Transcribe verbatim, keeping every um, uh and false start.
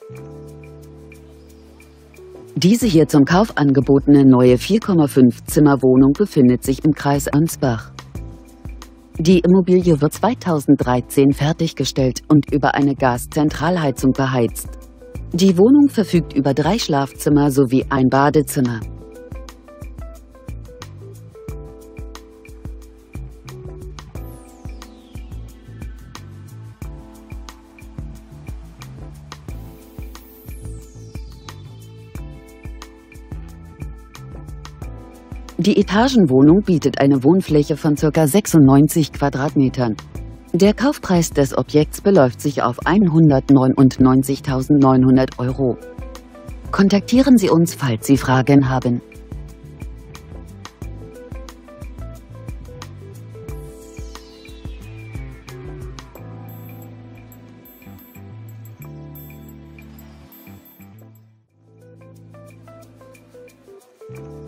Diese hier zum Kauf angebotene neue vier Komma fünf Zimmer Wohnung befindet sich im Kreis Ansbach. Die Immobilie wird zweitausenddreizehn fertiggestellt und über eine Gaszentralheizung beheizt. Die Wohnung verfügt über drei Schlafzimmer sowie ein Badezimmer. Die Etagenwohnung bietet eine Wohnfläche von ca. sechsundneunzig Quadratmetern. Der Kaufpreis des Objekts beläuft sich auf hundertneunundneunzigtausendneunhundert Euro. Kontaktieren Sie uns, falls Sie Fragen haben. you